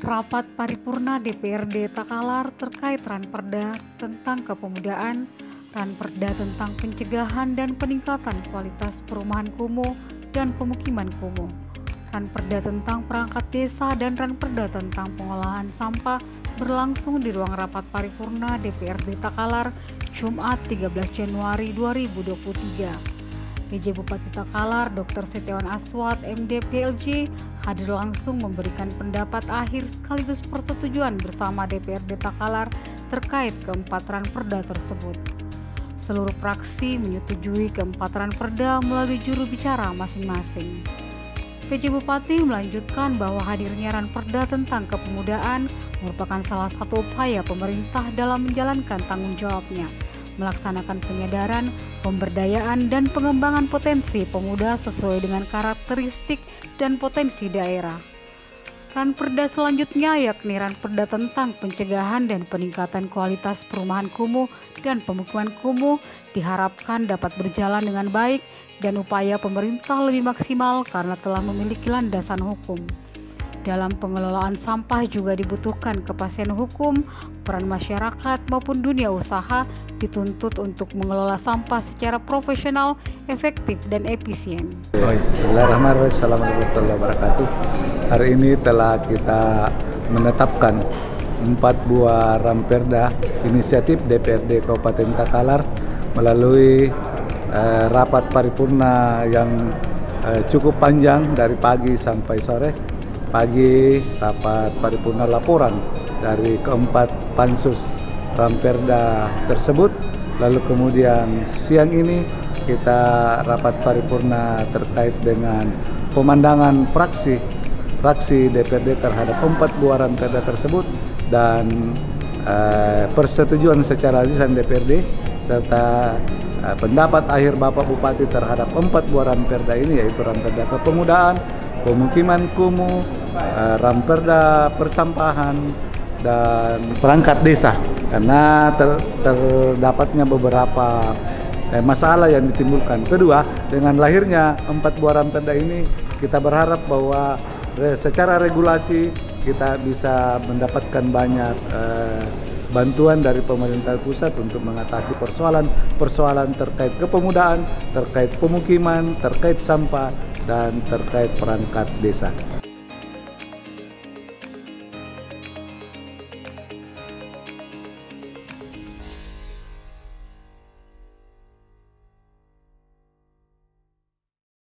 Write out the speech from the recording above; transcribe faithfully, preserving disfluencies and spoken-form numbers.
rapat paripurna D P R D Takalar terkait Ranperda tentang kepemudaan, Ranperda tentang pencegahan dan peningkatan kualitas perumahan kumuh dan pemukiman kumuh, Ranperda tentang perangkat desa dan Ranperda tentang pengolahan sampah berlangsung di ruang rapat paripurna D P R D Takalar Jumat tiga belas Januari dua ribu dua puluh tiga. P J Bupati Takalar Doktor Setiawan Aswad M D P L J hadir langsung memberikan pendapat akhir sekaligus persetujuan bersama D P R D Takalar terkait keempat Ranperda tersebut. Seluruh fraksi menyetujui keempat Ranperda melalui juru bicara masing-masing. P J Bupati melanjutkan bahwa hadirnya Ranperda tentang kepemudaan merupakan salah satu upaya pemerintah dalam menjalankan tanggung jawabnya, melaksanakan penyadaran, pemberdayaan, dan pengembangan potensi pemuda sesuai dengan karakteristik dan potensi daerah. Ranperda selanjutnya yakni Ranperda tentang pencegahan dan peningkatan kualitas perumahan kumuh dan pemukiman kumuh diharapkan dapat berjalan dengan baik dan upaya pemerintah lebih maksimal karena telah memiliki landasan hukum. Dalam pengelolaan sampah juga dibutuhkan kepastian hukum, peran masyarakat maupun dunia usaha dituntut untuk mengelola sampah secara profesional, efektif, dan efisien. Bismillahirrahmanirrahim. Assalamualaikum warahmatullahi wabarakatuh. Hari ini telah kita menetapkan empat buah Ranperda inisiatif D P R D Kabupaten Takalar melalui eh, rapat paripurna yang eh, cukup panjang dari pagi sampai sore. Pagi rapat paripurna laporan dari keempat pansus Ranperda tersebut, lalu kemudian siang ini kita rapat paripurna terkait dengan pemandangan fraksi fraksi D P R D terhadap empat buah Ranperda tersebut dan eh, persetujuan secara lisan D P R D serta eh, pendapat akhir Bapak Bupati terhadap empat buah Ranperda ini, yaitu Ranperda kepemudaan, pemukiman kumuh, eh, Ranperda persampahan, dan perangkat desa, karena ter, terdapatnya beberapa eh, masalah yang ditimbulkan. Kedua, dengan lahirnya empat buah Ranperda ini, kita berharap bahwa re, secara regulasi kita bisa mendapatkan banyak eh, bantuan dari pemerintah pusat untuk mengatasi persoalan-persoalan terkait kepemudaan, terkait pemukiman, terkait sampah, dan terkait perangkat desa.